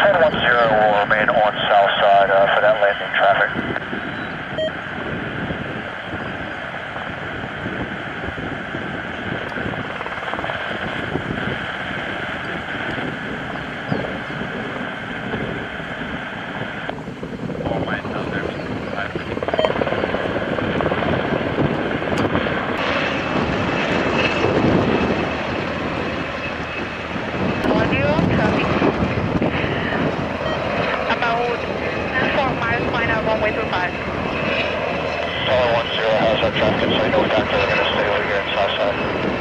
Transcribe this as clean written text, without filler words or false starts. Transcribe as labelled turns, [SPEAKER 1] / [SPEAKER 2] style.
[SPEAKER 1] will remain on south side for that landing traffic.
[SPEAKER 2] Runway 25.
[SPEAKER 1] Tower 10 has our traffic, so I know we're going to stay over here in Southside.